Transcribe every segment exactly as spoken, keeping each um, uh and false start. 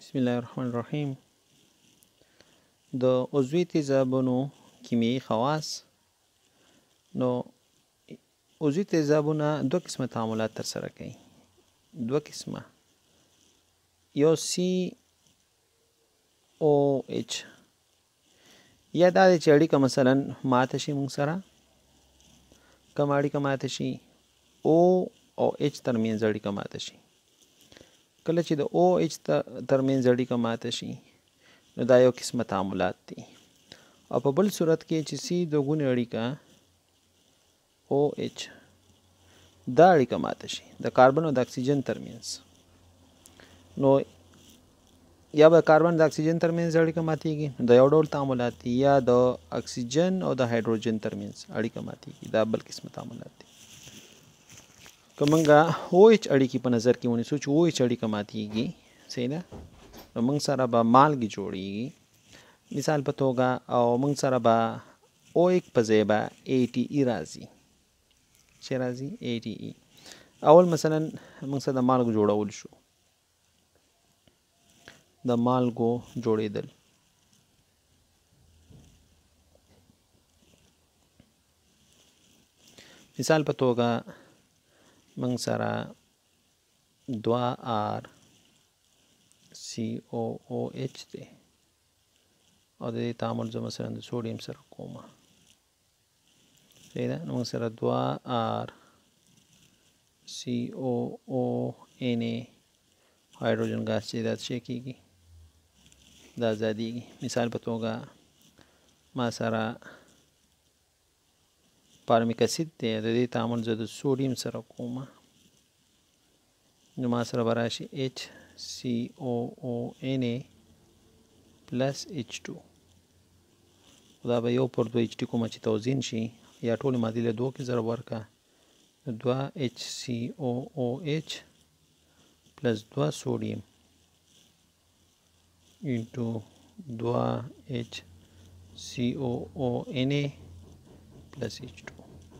بسم الله الرحمن الرحیم. د عضوي تیزابونو کیمیاوي خواص. نو عضوي تیزابونه دوه قسمه تعاملات ترسره کوي. دوه قسمه، یو سی او ایچ، یا دا چې اړیکه مثلا ماته شي موږ سره، کوم اړیکه ماته شي؟ او او ایچ ترمنځ اړیکه ماته شي. کله چې د او ایچ ترمنځ اړیکه ماته شي نو دا یو قسمه تعاملات دي. او په بل صورت کې چې سی دوګونې اړیکه او ایچ دا اړیکه ماته شي د کاربن او د اکسیجن ترمنځ، نو یا به کاربن د اکسیجن ترمنځ اړیکه ماتېږي، دا یو ډول تعاملات دي، یا د اکسیجن او د هایدروجن ترمنځ اړیکه ماتېږي، دا بل قسمه تعاملات دي. که موږ او ایچ اړیکې په نظر کې ونیسو چې او ایچ اړیکه ماتېږي، صحیح ده، نو موږ سره به مالګې جوړېږي مثال په توګه، او موږ سره به او ایک په ځای به ای ټي ای راځي. چې راځي ای ټي ای. اول مثلا موږ سره د مالګو جوړول شو، د مالګو جوړېدل. مثال په توګه موږ سره دوه آر سی او او ایچ دی، او د دې تعامل زه مثلا د سوډیم سره کوم، صحیح ده. نو موږ سره دوه آر سی او او این ای هایدروجن ګاز چې دا څه کېږي، دا ازادېږي. مثال په توګه ما سره فارمیک اسید دی، د دې تعامل زه د سوډیم سره کوم، نو ما سره به راشي ایچ سی او او این ای پلس ایچ ټو. دا به یو پر دوه ایچ ټي کومه چې توزین شي، یا ټولې مادې له دوه کې ضرب ورکړه، دوه ایچ سی او او ایچ پلس دوه سوډیم انټو دوه ایچ سی او او این ای پلس ایچ ټو.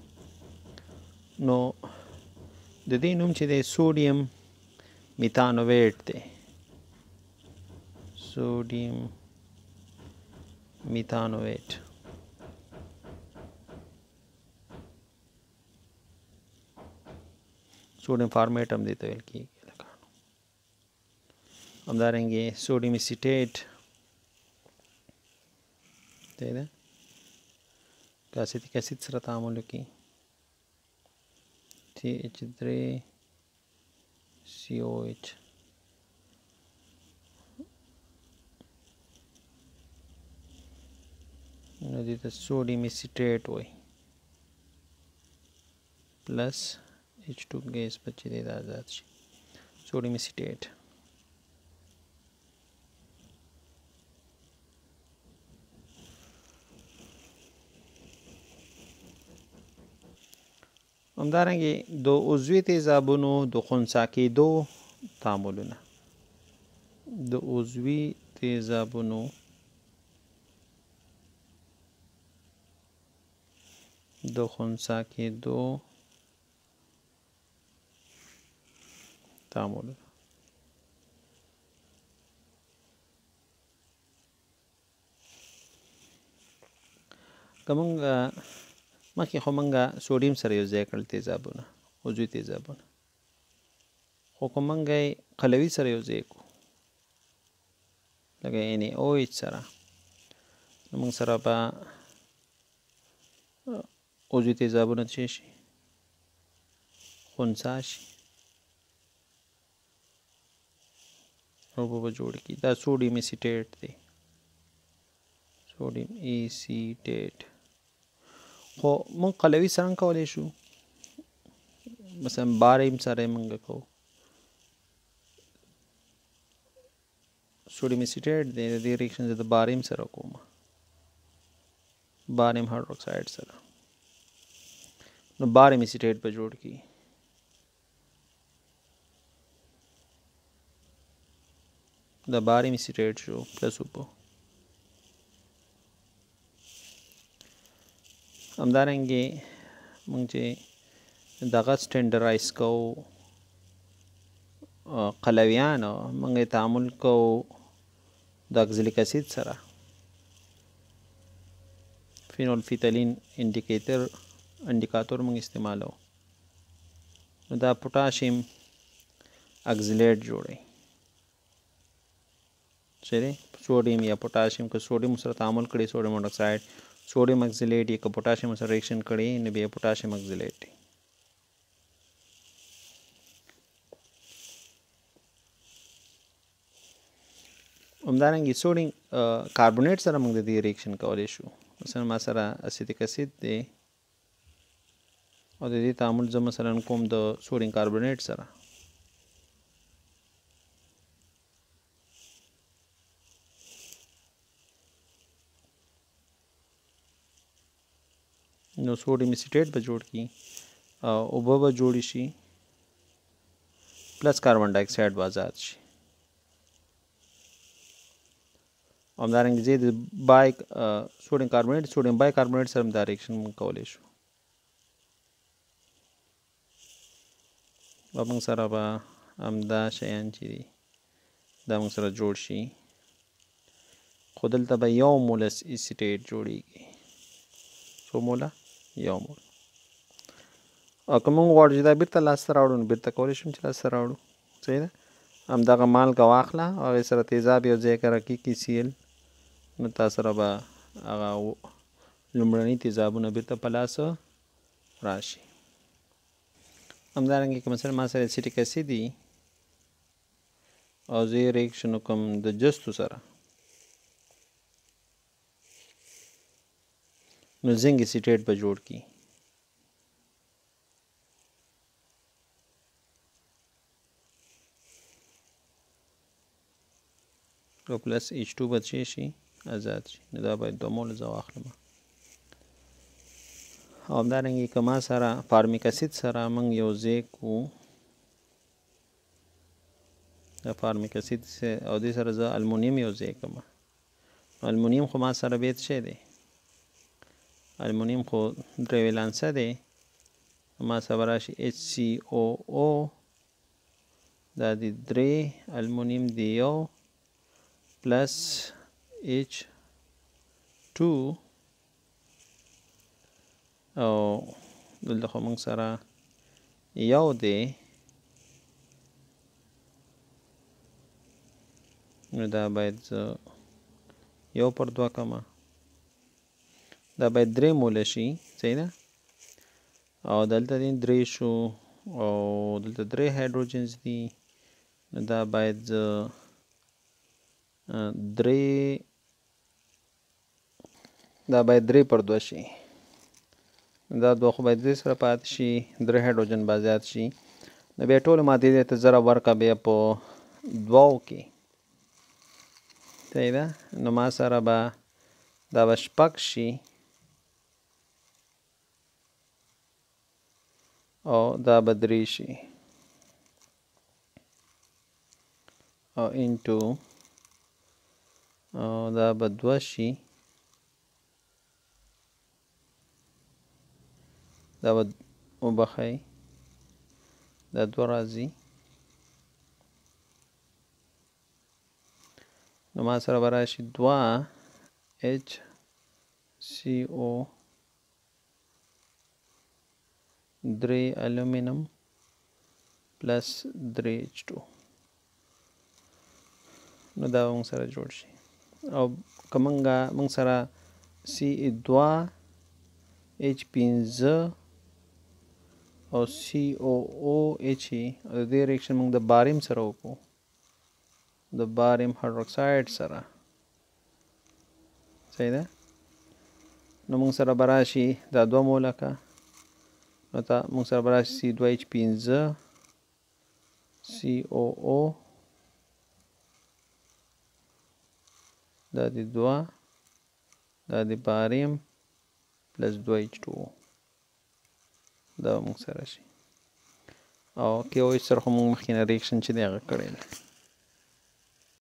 نو د دې نوم چې دی سوډیم میتانویټ دی، سوډیم میتانویټ. سوډیم فارمیټ هم دې ته ویل کېږي. همدارنګه سوډیم اسیټیټ دی، ده که اسیټیک اسید سره تعامل وکړي، سی ایچ تھری سی او ایچ. نو دې ته سوډیم اسیټیټ وایي، پلس ایچ ټو ګیس به چې دی دا آزاد شي، سوډیم اسیټیټ. همدارنګه د عضوي تیزابونو د خنثی کېدو تعاملونه، د عضوي تیزابونو د خنثی کېدو تعاملونه. که موږ مخکې خو موږ سوډیم سره یو ځای کړل تیزابونه، عضوي تیزابونه، خو که موږ یې قلوي سره یو ځای کړو لکه ان او ایچ سره، نو موږ سره به عضوي تیزابونه څه شي؟ خنثی شي، او به جوړ کړي. دا سوډیم اسیټیټ دی، سوډیم اسیټیټ. خو مونږ قلوي سره هم کولی شو، مثلا باریم سره یې مونږ کوو، سوډیم اسیټیټ دی، د دې ریاکشن زه د باریم سره کوم، باریم هایدروکساید سره، نو باریم اسیټیټ به جوړ کړي. د باریم اسیټیټ شو پلس اوبه. همدارنګه موږ چې دغه سټینډرایز کوو قلویانو، موږ تعامل کوو د اکزیلیک اسید سره فینول فیتالین انډیکیټر انډیکاتور موږ استعمالو نو دا پوټاشیم اکزیلیټ جوړي چې سوډیم یا پوټاشیم که سوډیم سره تعامل کړي سوډیم اکساید سوډیم اکزیلیټ یا که پوټاشیم سره ریاکشن کړي نو بیا پوټاشیم اکزیلیټ دی همدارنګه سوډیم کاربونیټ سره موږ د دې ریاکشن کولی شو مثلا ما سره اسیدیک اسید دی او د دې تعامل زه مثلا کوم د سوډیم کاربونیټ سره نو سوډیم اسیټیټ به جوړ کی او اوبه به جوړی شي پلس کاربن ډای اکساید به آزاد شي همدارنګه زه د بای سوډیم کاربونیټ سوډیم بای کاربونیټ سره دا ریاکشن کولی شو و موږ سره به همدا شیان چې دي دا موږ سره جوړ شي خو دلته به یو مول اسیټیټ جوړیږي څو موله یو مول او که موږ غواړو چې دا بیرته لاسته راوړو نو بیرته کولی شو چې لاسته راوړو صحیح ده همدغه مالګه واخله او هغې سره تیزاب یو ځای کره کړي سی ایل نو تا سره به هغه لومړني تیزابونه بیرته په لاس راشي همدارنګه که مثلا ما سره اسیټیک اسید دي او زه یې ریاکشن وکړم د جستو سره نو زنګ اسیټیټ به جوړ کړي او پلس ایچ ټو به څه شي آزاد شي نو دا باید دوه موله زه واخلم او همدارنګه که ما سره فارمیک اسید سره موږ یو ځای کړو د فارمیک اسید او دې سره زه المونیم یو ځای کړم المونیم خو ما سره بیت شی دی المونیم خو درې ولانسه دی ما سره راشي ایچ سی او او دا دی درې المونیم دی یو پلس ایچ ټو او دلته خو موږ سره یو دی نو دا باید یو پر دوه کمه دا باید درې موله شي صحیح ده او دلته دی درې شو او دلته درې هایدروجنز دي نو دا باید درې دا باید درې پر دوه شي دا دوه خو باید دې سره پاتې شي درې هایدروجن به زیات شي نو بیا ټولې مادې دې ته ضرب ورکړه بیا په دوو کې صحیح ده نو ما سره به دا به شپږ شي او دا به درې شي او انټو او دا به دوه شي دا به وبخئ دا دوه راځي نو ما سره به راشي دوه ایچ سی او درې الومینم پلس درې ایچ ټو نو دا موږ سره جوړ شي او که موږ موږ سره سی دوه ایچ پنځه او سی او او ایچ او د دې ریاکشن موږ د باریم سره وکړو د باریم هایدروکساید سره صحیح ده نو موږ سره به راشي دا دوه موله که نو تا موږ سره به راشي سی دوه ایچ پنځه سی او او دا دی دوه دا دی باریم پلس دوه ایچ ټو دا موږ سره شي او کې او سره خو موږ مخکې نه ریاکشن چې دی هغه کړی دی